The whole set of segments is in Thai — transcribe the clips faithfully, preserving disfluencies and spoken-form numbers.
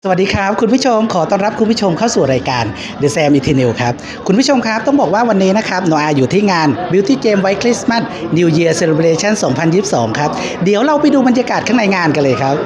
สวัสดีครับคุณผู้ชมขอต้อนรับคุณผู้ชมเข้าสู่รายการ The Sam Eternal ครับคุณผู้ชมครับต้องบอกว่าวันนี้นะครับโนอาอยู่ที่งาน Beauty Game White Christmas New Year Celebration สองพันยี่สิบสอง ครับเดี๋ยวเราไปดูบรรยากาศข้างในงานกันเลยครับ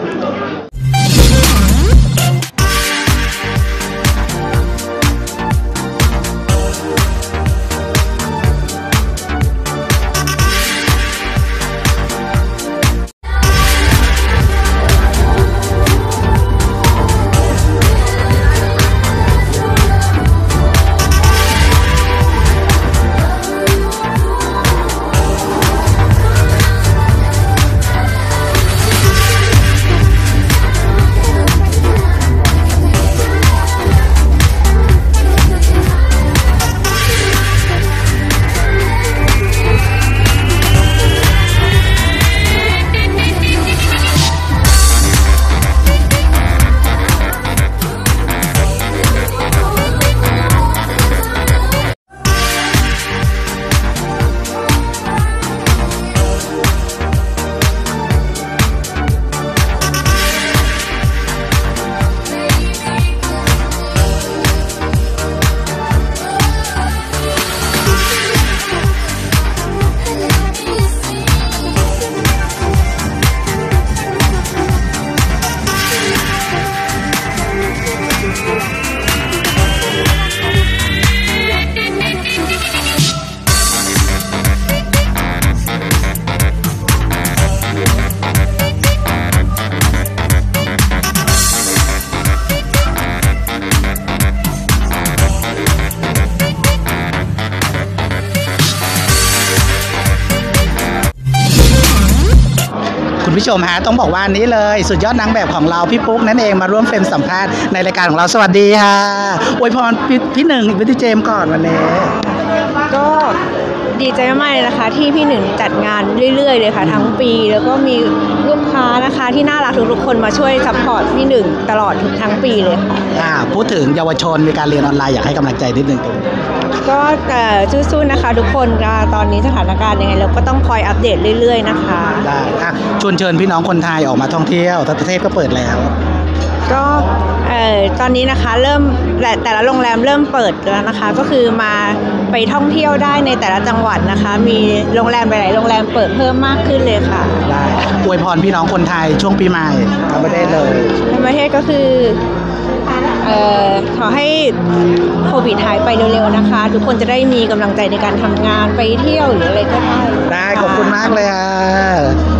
คุณผู้ชมฮะต้องบอกว่านี้เลยสุดยอดนางแบบของเราพี่ปุ๊กนั่นเองมาร่วมเฟรมสัมภาษณ์ในรายการของเราสวัสดีค่ะอวยพรพี่พี่หนึ่งพี่เจมก่อนวันนี้ก็ดีใจมากเลยนะคะที่พี่หนึ่งจัดงานเรื่อยๆเลยค่ะทั้งปีแล้วก็มีลูกค้านะคะที่น่ารักทุกๆคนมาช่วยซัพพอร์ตพี่หนึ่งตลอดทั้งปีเลยค่ะอ่าพูดถึงเยาวชนมีการเรียนออนไลน์อยากให้กำลังใจนิดนึงก็สู้ๆนะคะทุกคนตอนนี้สถานการณ์ยังไงเราก็ต้องคอยอัปเดตเรื่อยๆนะคะได้อ่ะชวนเชิญพี่น้องคนไทยออกมาท่องเที่ยวประเทศก็เปิดแล้วก็เอ่อตอนนี้นะคะเริ่มแต่แต่ละโรงแรมเริ่มเปิดแล้วนะคะก็คือมาไปท่องเที่ยวได้ในแต่ละจังหวัดนะคะมีโรงแรมหลายๆโรงแรมเปิดเพิ่มมากขึ้นเลยค่ะได้อวยพรพี่น้องคนไทยช่วงปีใหม่ทั้งประเทศเลยทั้งประเทศก็คือเอ่อขอให้โควิดหายไปเร็วๆนะคะทุกคนจะได้มีกำลังใจในการทำงานไปเที่ยวหรืออะไรก็ได้ได้ขอบคุณมากเลยค่ะ